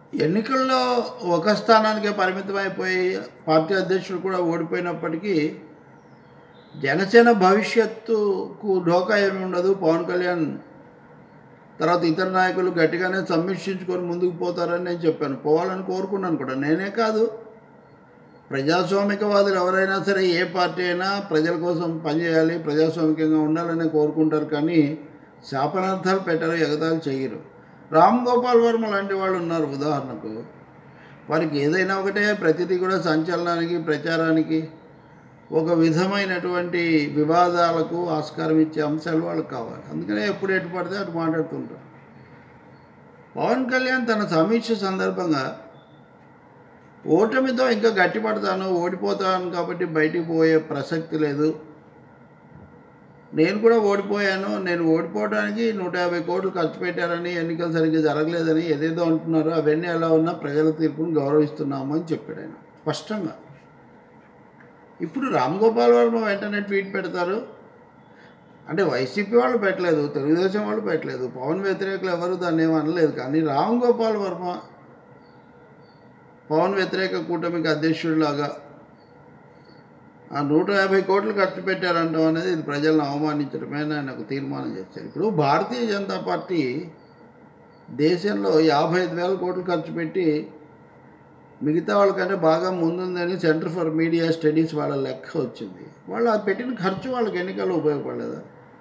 ఎన్నికల్లో ఒక స్థానానికే పరిమితమైపోయి పార్టీ అధ్యక్షుడు కూడా ఓడిపోయినప్పటికీ జనసేన భవిష్యత్తుకు ఢోకా ఏమి ఉండదు. పవన్ కళ్యాణ్ తర్వాత ఇతర నాయకులు గట్టిగానే సమీక్షించుకొని ముందుకు పోతారని నేను చెప్పాను. పోవాలని కోరుకున్నాను కూడా. నేనే కాదు, ప్రజాస్వామికవాదులు ఎవరైనా సరే, ఏ పార్టీ అయినా ప్రజల కోసం పనిచేయాలి, ప్రజాస్వామికంగా ఉండాలని కోరుకుంటారు. కానీ శాపనార్థాలు పెట్టరు, ఎగతాళి చేయరు. రామ్ గోపాల్ వర్మ లాంటి వాళ్ళు ఉన్నారు ఉదాహరణకు. వారికి ఏదైనా ఒకటే, ప్రతిదీ కూడా సంచలనానికి, ప్రచారానికి, ఒక విధమైనటువంటి వివాదాలకు ఆస్కారం ఇచ్చే అంశాలు వాళ్ళకి కావాలి. అందుకనే ఎప్పుడు ఎటు పడితే అటు మాట్లాడుతుంటారు. పవన్ కళ్యాణ్ తన సమీక్ష సందర్భంగా ఓటమితో ఇంకా గట్టిపడతాను, ఓడిపోతాను కాబట్టి బయటికి పోయే ప్రసక్తి లేదు, నేను కూడా ఓడిపోయాను, నేను ఓడిపోవడానికి 150 కోట్లు ఖర్చు పెట్టారని, ఎన్నికలు సరిగ్గా జరగలేదని ఏదేదో అంటున్నారో అవన్నీ ఎలా ఉన్నా ప్రజల తీర్పును గౌరవిస్తున్నాము అని చెప్పాడు ఆయన స్పష్టంగా. ఇప్పుడు రామ్ గోపాల్ వర్మ వెంటనే ట్వీట్ పెడతారు అంటే వైసీపీ వాళ్ళు పెట్టలేదు, తెలుగుదేశం వాళ్ళు పెట్టలేదు, పవన్ వ్యతిరేకులు ఎవరు దాన్ని ఏమీ అనలేదు. కానీ రామ్ గోపాల్ వర్మ పవన్ వ్యతిరేక కూటమికి అధ్యక్షుడిలాగా ఆ 150 కోట్లు ఖర్చు పెట్టారంటాం అనేది ఇది ప్రజలను అవమానించడమే అని ఆయన ఒక తీర్మానం చేశారు. ఇప్పుడు భారతీయ జనతా పార్టీ దేశంలో 55,000 కోట్లు ఖర్చు పెట్టి మిగతా వాళ్ళకంటే బాగా ముందుందని సెంటర్ ఫర్ మీడియా స్టడీస్ వాళ్ళ లెక్క వచ్చింది. వాళ్ళు అది పెట్టిన ఖర్చు వాళ్ళకి ఎన్నికల్లో ఉపయోగపడలేదా?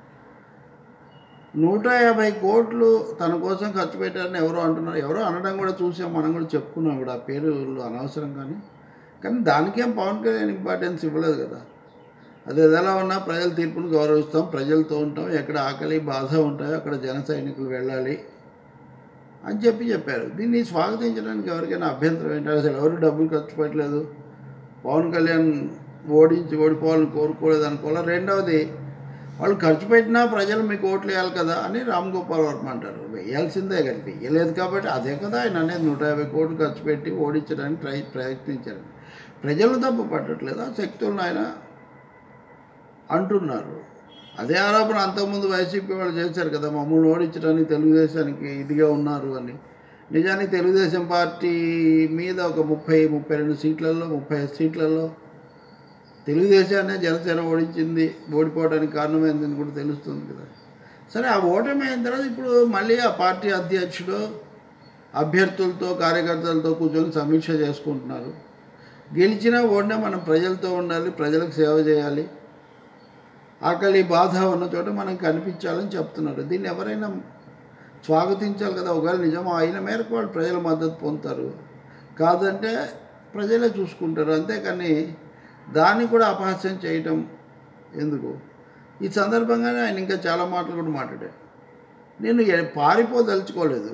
150 కోట్లు తన కోసం ఖర్చు పెట్టారని ఎవరో అంటున్నారు. ఎవరో అనడం కూడా చూసాం, మనం కూడా చెప్పుకున్నాం కూడా, ఆ పేర్లు అనవసరం. కానీ దానికేం పవన్ కళ్యాణ్ ఇంపార్టెన్స్ ఇవ్వలేదు కదా. అది ఎలా ఉన్నా ప్రజల తీర్పును గౌరవిస్తాం, ప్రజలతో ఉంటాం, ఎక్కడ ఆకలి బాధ ఉంటాయో అక్కడ జన సైనికులు వెళ్ళాలి అని చెప్పారు. దీన్ని స్వాగతించడానికి ఎవరికైనా అభ్యంతరం ఏంటి? అసలు ఎవరు డబ్బులు ఖర్చు పెట్టలేదు, పవన్ కళ్యాణ్ ఓడిపోవాలని కోరుకోలేదు అనుకోవాలి. రెండవది, వాళ్ళు ఖర్చు పెట్టినా ప్రజలు మీకు ఓట్లు వేయాలి కదా అని రామ్ గోపాల్ వర్మ అంటారు. వేయాల్సిందే కదా, వేయలేదు కాబట్టి అదే కదా ఆయన అనేది. 150 కోట్లు ఖర్చు పెట్టి ఓడించడానికి ప్రయత్నించారు. ప్రజలు తప్పు పట్టట్లేదు, ఆ శక్తులను ఆయన అంటున్నారు. అదే ఆరోపణ అంతకుముందు వైసీపీ వాళ్ళు చేశారు కదా, మమ్మల్ని ఓడించడానికి తెలుగుదేశానికి ఇదిగా ఉన్నారు అని. నిజానికి తెలుగుదేశం పార్టీ మీద ఒక 32 సీట్లలో 35 సీట్లలో తెలుగుదేశాన్ని జనసేన ఓడించింది. ఓడిపోవడానికి కారణమైందని కూడా తెలుస్తుంది కదా. సరే, ఆ ఓటమి అయిన తర్వాత ఇప్పుడు మళ్ళీ ఆ పార్టీ అధ్యక్షుడు అభ్యర్థులతో కార్యకర్తలతో కూర్చొని సమీక్ష చేసుకుంటున్నారు. గెలిచినా ఓడినా మనం ప్రజలతో ఉండాలి, ప్రజలకు సేవ చేయాలి, ఆకలి బాధ ఉన్న చోట మనం కనిపించాలని చెప్తున్నారు. దీన్ని ఎవరైనా స్వాగతించాలి కదా. ఒకవేళ నిజం అయిన మేరకు వాళ్ళు ప్రజల మద్దతు పొందుతారు, కాదంటే ప్రజలే చూసుకుంటారు. అంతేకాని దాన్ని కూడా అపహాస్యం చేయటం ఎందుకు? ఈ సందర్భంగానే ఆయన ఇంకా చాలా మాటలు కూడా మాట్లాడారు. నేను పారిపోదలుచుకోలేదు,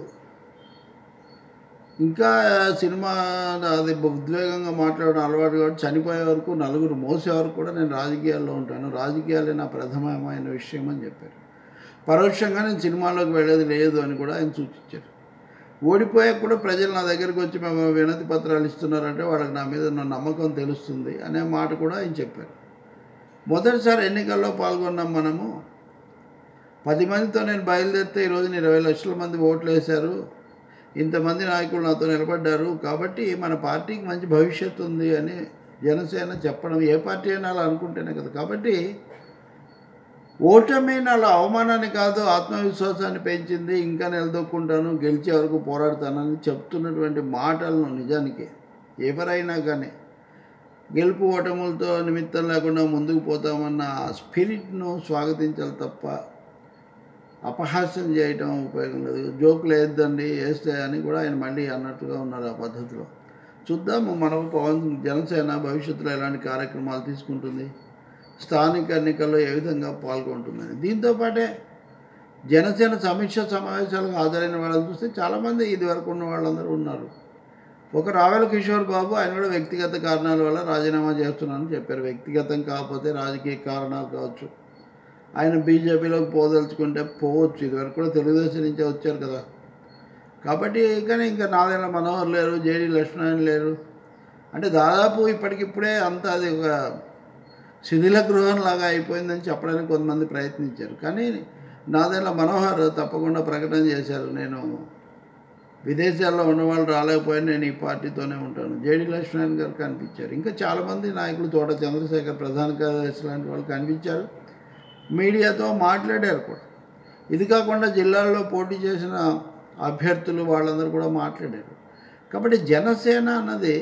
ఇంకా సినిమా అది ఉద్వేగంగా మాట్లాడడం అలవాటు కాబట్టి చనిపోయే వరకు, నలుగురు మోసే వరకు కూడా నేను రాజకీయాల్లో ఉంటాను, రాజకీయాలే నా ప్రథమమైన విషయం అని చెప్పారు. పరోక్షంగా నేను సినిమాలోకి వెళ్ళేది లేదు అని కూడా ఆయన సూచించారు. ఓడిపోయాక కూడా ప్రజలు నా దగ్గరికి వచ్చి మేము వినతి పత్రాలు ఇస్తున్నారంటే వాళ్ళకి నా మీద నా నమ్మకం తెలుస్తుంది అనే మాట కూడా ఆయన చెప్పారు. మొదటిసారి ఎన్నికల్లో పాల్గొన్నాం మనము, 10 మందితో నేను బయలుదేరితే ఈరోజు 20 లక్షల మంది ఓట్లు వేశారు, ఇంతమంది నాయకులు నాతో నిలబడ్డారు, కాబట్టి మన పార్టీకి మంచి భవిష్యత్తు ఉంది అని జనసేన చెప్పడం, ఏ పార్టీ అయినా అలా అనుకుంటేనే కదా. కాబట్టి ఓటమి నాలో అవమానాన్ని కాదు, ఆత్మవిశ్వాసాన్ని పెంచింది. ఇంకా నిలదొక్కుంటాను, గెలిచే వరకు పోరాడతానని చెప్తున్నటువంటి మాటలను నిజానికి ఎవరైనా కానీ గెలుపు ఓటములతో నిమిత్తం లేకుండా ముందుకు పోతామన్న ఆ స్పిరిట్ను స్వాగతించాలి తప్ప అపహాస్యం చేయటం ఉపయోగం లేదు. జోకులు వేద్దండి, వేస్తే అని కూడా ఆయన మళ్ళీ అన్నట్టుగా ఉన్నారు. ఆ పద్ధతిలో చూద్దాము మనం పవన్ జనసేన భవిష్యత్తులో ఎలాంటి కార్యక్రమాలు తీసుకుంటుంది, స్థానిక ఎన్నికల్లో ఏ విధంగా పాల్గొంటుందని. దీంతోపాటే జనసేన సమీక్ష సమావేశాలకు హాజరైన వాళ్ళని చూస్తే చాలామంది ఇది వరకు ఉన్న వాళ్ళందరూ ఉన్నారు. ఒక రావెల కిషోర్ బాబు, ఆయన కూడా వ్యక్తిగత కారణాల వల్ల రాజీనామా చేస్తున్నానని చెప్పారు. వ్యక్తిగతం కాకపోతే రాజకీయ కారణాలు కావచ్చు, ఆయన బీజేపీలోకి పోదలుచుకుంటే పోవచ్చు. ఇదివరకు కూడా తెలుగుదేశం నుంచే వచ్చారు కదా. కాబట్టి కానీ ఇంకా నాదెండ్ల మనోహర్ లేరు, జేడీ లక్ష్మణ్ లేరు, అంటే దాదాపు ఇప్పటికిప్పుడే అంతా అది ఒక శిథిల గృహంలాగా అయిపోయిందని చెప్పడానికి కొంతమంది ప్రయత్నించారు. కానీ నాదెండ్ల మనోహర్ తప్పకుండా ప్రకటన చేశారు, నేను విదేశాల్లో ఉన్నవాళ్ళు రాలేకపోయినా నేను ఈ పార్టీతోనే ఉంటాను. జేడీ లక్ష్మీనారాయణ గారు కనిపించారు. ఇంకా చాలామంది నాయకులు, తోట చంద్రశేఖర్ ప్రధాన కార్యదర్శి లాంటి వాళ్ళు కనిపించారు. మీడియాతో మాట్లాడారు కూడా. ఇది కాకుండా జిల్లాల్లో పోటీ చేసిన అభ్యర్థులు వాళ్ళందరూ కూడా మాట్లాడారు. కాబట్టి జనసేన అన్నది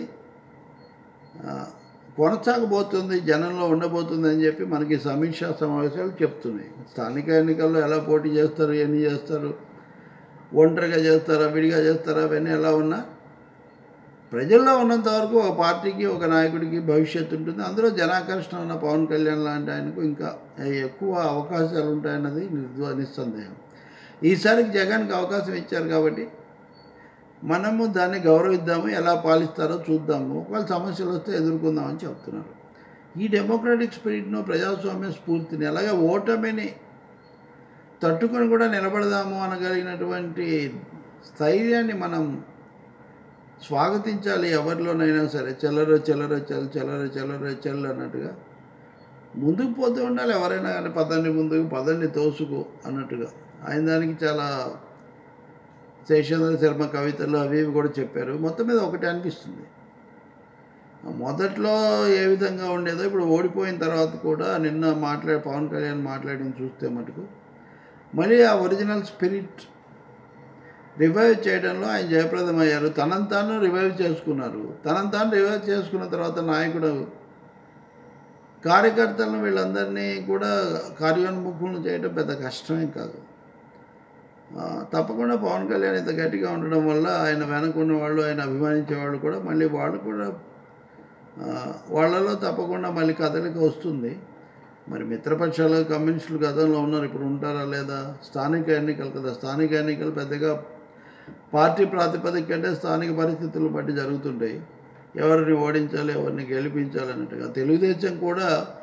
కొనసాగబోతుంది, జనంలో ఉండబోతుంది అని చెప్పి మనకి సమీక్షా సమావేశాలు చెప్తున్నాయి. స్థానిక ఎన్నికల్లో ఎలా పోటీ చేస్తారు, ఎన్ని చేస్తారు, ఒంటరిగా చేస్తారా, విడిగా చేస్తారా, అవన్నీ ఎలా ఉన్నా ప్రజల్లో ఉన్నంత వరకు ఒక పార్టీకి, ఒక నాయకుడికి భవిష్యత్తు ఉంటుంది. అందులో జనాకర్షణ ఉన్న పవన్ కళ్యాణ్ లాంటి ఆయనకు ఇంకా ఎక్కువ అవకాశాలు ఉంటాయన్నది నిస్సందేహం. ఈసారికి జగన్కి అవకాశం ఇచ్చారు కాబట్టి మనము దాన్ని గౌరవిద్దాము, ఎలా పాలిస్తారో చూద్దాము, ఒకవేళ సమస్యలు వస్తే ఎదుర్కొందామని చెప్తున్నారు. ఈ డెమోక్రటిక్ స్పిరిట్ను, ప్రజాస్వామ్య స్ఫూర్తిని, అలాగే ఓటమిని తట్టుకొని కూడా నిలబడదాము అనగలిగినటువంటి స్థైర్యాన్ని మనం స్వాగతించాలి. ఎవరిలోనైనా సరే చెల్లరో చెల్లరో చెల్ చెల్లరో చెల్లరో చెల్ అన్నట్టుగా ముందుకు పోతూ ఉండాలి. ఎవరైనా కానీ పదండి ముందుకు, పదండి తోసుకు అన్నట్టుగా ఆయన దానికి చాలా శేషేంద్ర శర్మ కవితలు అవి ఇవి కూడా చెప్పారు. మొత్తం మీద ఒకటి అనిపిస్తుంది, మొదట్లో ఏ విధంగా ఉండేదో ఇప్పుడు ఓడిపోయిన తర్వాత కూడా నిన్న పవన్ కళ్యాణ్ మాట్లాడిన చూస్తే మటుకు మళ్ళీ ఆ ఒరిజినల్ స్పిరిట్ రివైవ్ చేయడంలో ఆయన జయప్రదమయ్యారు. తనను తాను రివైవ్ చేసుకున్నారు. తనను తాను రివైవ్ చేసుకున్న తర్వాత నాయకుడు కార్యకర్తలను వీళ్ళందరినీ కూడా కార్యోన్ముఖులను చేయడం పెద్ద కష్టమే కాదు. తప్పకుండా పవన్ కళ్యాణ్ ఇంత గట్టిగా ఉండడం వల్ల ఆయన వెనకున్న వాళ్ళు, ఆయన అభిమానించే వాళ్ళు కూడా మళ్ళీ వాళ్ళు కూడా వాళ్ళలో తప్పకుండా మళ్ళీ కదలిక వస్తుంది. మరి మిత్రపక్షాలు, కమ్యూనిస్టులు గతంలో ఉన్నారు, ఇప్పుడు ఉంటారా లేదా? స్థానిక ఎన్నికలు కదా, స్థానిక ఎన్నికలు పెద్దగా పార్టీ ప్రాతిపదిక కంటే స్థానిక పరిస్థితులను బట్టి జరుగుతుంటాయి. ఎవరిని ఓడించాలి, ఎవరిని గెలిపించాలి అన్నట్టుగా. తెలుగుదేశం కూడా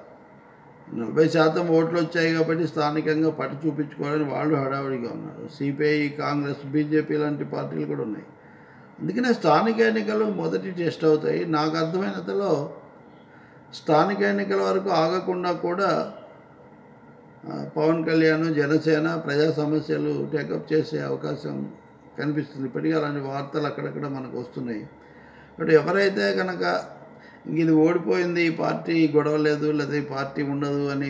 40% ఓట్లు వచ్చాయి కాబట్టి స్థానికంగా పట్టు చూపించుకోవాలని వాళ్ళు హడావుడిగా ఉన్నారు. సిపిఐ, కాంగ్రెస్, బీజేపీ లాంటి పార్టీలు కూడా ఉన్నాయి. అందుకనే స్థానిక ఎన్నికలు మొదటి టెస్ట్ అవుతాయి. నాకు అర్థమైనంతలో స్థానిక ఎన్నికల వరకు ఆగకుండా కూడా పవన్ కళ్యాణ్, జనసేన ప్రజా సమస్యలు టేకప్ చేసే అవకాశం కనిపిస్తుంది. ఇప్పటికీ అలాంటి వార్తలు అక్కడక్కడ మనకు వస్తున్నాయి. బట్ ఎవరైతే కనుక ఇది ఓడిపోయింది, ఈ పార్టీ గొడవ లేదు, లేదా ఈ పార్టీ ఉండదు అని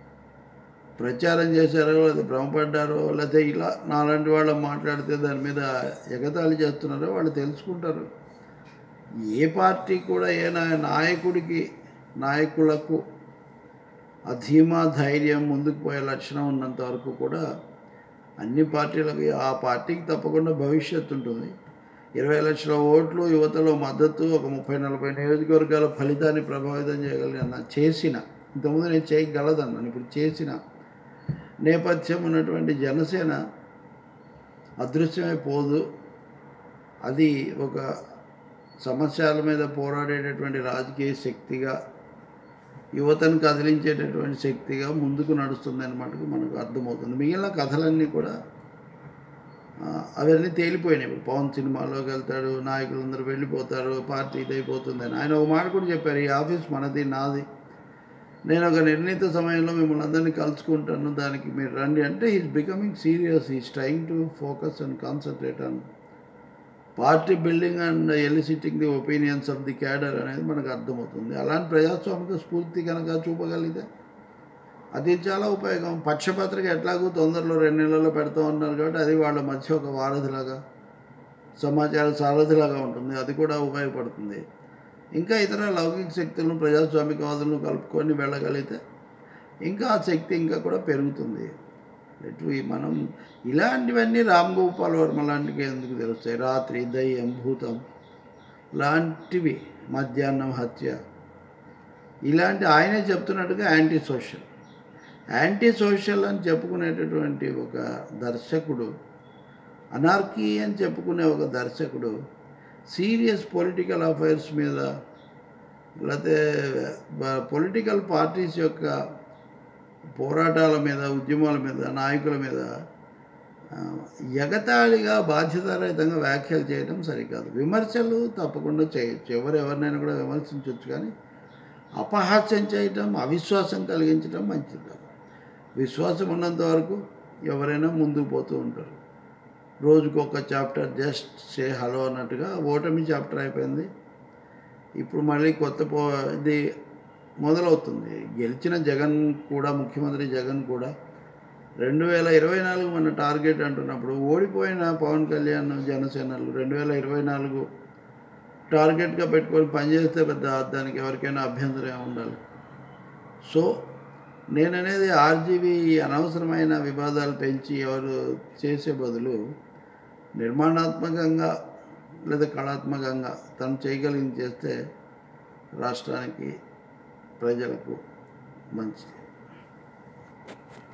ప్రచారం చేశారో, లేదా భ్రమపడ్డారో, లేదా ఇలా నాలాంటి వాళ్ళు మాట్లాడితే దాని మీద ఎగతాళి చేస్తున్నారో వాళ్ళు తెలుసుకుంటారు. ఏ పార్టీ కూడా ఏ నాయకుడికి, నాయకులకు అధీమా ధైర్యం, ముందుకు పోయే లక్షణం ఉన్నంత వరకు కూడా అన్ని పార్టీలకి ఆ పార్టీకి తప్పకుండా భవిష్యత్తు ఉంటుంది. 20 లక్షల ఓట్లు యువతలో మద్దతు, ఒక 30-40 నియోజకవర్గాల ఫలితాన్ని ప్రభావితం చేసిన ఇంతకుముందు నేను చేయగలదన్నాను, ఇప్పుడు చేసిన నేపథ్యం ఉన్నటువంటి జనసేన అదృశ్యమైపోదు. అది ఒక సమస్యల మీద పోరాడేటటువంటి రాజకీయ శక్తిగా, యువతను కదిలించేటటువంటి శక్తిగా ముందుకు నడుస్తుందని మటుకు మనకు అర్థమవుతుంది. మిగిలిన కథలన్నీ కూడా అవన్నీ తేలిపోయినాయి. ఇప్పుడు పవన్ సినిమాలోకి వెళ్తాడు, నాయకులందరూ వెళ్ళిపోతారు, పార్టీ ఇదైపోతుందని ఆయన ఒక మాట కూడా చెప్పారు, ఈ ఆఫీస్ మనది, నాది, నేను ఒక నిర్ణీత సమయంలో మిమ్మల్ని అందరినీ కలుసుకుంటాను, దానికి మీరు రండి అంటే is becoming serious. Is trying to focus and concentrate on party building and eliciting the opinions of the cadre అనేది మనకు అర్థమవుతుంది. అలాంటి ప్రజాస్వామిక స్ఫూర్తి కనుక చూపగలిగితే అది చాలా ఉపయోగం. పక్షపత్రిక ఎట్లాగూ తొందరలో 2 నెలల్లో పెడతా ఉన్నారు కాబట్టి అది వాళ్ళ మధ్య ఒక వారధిలాగా, సమాచార సారథిలాగా ఉంటుంది. అది కూడా ఉపయోగపడుతుంది. ఇంకా ఇతర లౌకిక శక్తులను, ప్రజాస్వామికవాదులను కలుపుకొని వెళ్ళగలిగితే ఇంకా ఆ శక్తి ఇంకా కూడా పెరుగుతుంది. మనం ఇలాంటివన్నీ రామ్ గోపాల్ వర్మ లాంటివి ఎందుకు తెలుస్తాయి? రాత్రి, దయ్యం, భూతం లాంటివి, మధ్యాహ్నం హత్య, ఇలాంటి ఆయనే చెప్తున్నట్టుగా యాంటీ సోషల్ అని చెప్పుకునేటటువంటి ఒక దర్శకుడు, అనార్కీ అని చెప్పుకునే ఒక దర్శకుడు సీరియస్ పొలిటికల్ అఫైర్స్ మీద, లేకపోతే పొలిటికల్ పార్టీస్ యొక్క పోరాటాల మీద, ఉద్యమాల మీద, నాయకుల మీద ఎగతాళిగా, బాధ్యతారహితంగా వ్యాఖ్యలు చేయడం సరికాదు. విమర్శలు తప్పకుండా చేయొచ్చు, ఎవరినైనా కూడా విమర్శించవచ్చు, కానీ అపహాస్యం చేయటం, అవిశ్వాసం కలిగించడం మంచిది కాదు. విశ్వాసం ఉన్నంత వరకు ఎవరైనా ముందుకు పోతూ ఉంటారు. రోజుకు ఒక చాప్టర్ జస్ట్ సే హలో అన్నట్టుగా ఓటమి చాప్టర్ అయిపోయింది. ఇప్పుడు మళ్ళీ ఇది మొదలవుతుంది. గెలిచిన జగన్ కూడా, ముఖ్యమంత్రి జగన్ కూడా 2024 మన టార్గెట్ అంటున్నప్పుడు ఓడిపోయిన పవన్ కళ్యాణ్ జనసేనలు 2024 టార్గెట్గా పెట్టుకొని పనిచేస్తే దానికి ఎవరికైనా అభ్యంతరం ఉండాలి. సో నేననేది ఆర్జీవీ అనవసరమైన వివాదాలు పెంచి ఎవరు చేసే బదులు నిర్మాణాత్మకంగా లేదా కళాత్మకంగా తను చేయగలిగింది చేస్తే రాష్ట్రానికి, ప్రజలకు మంచిది.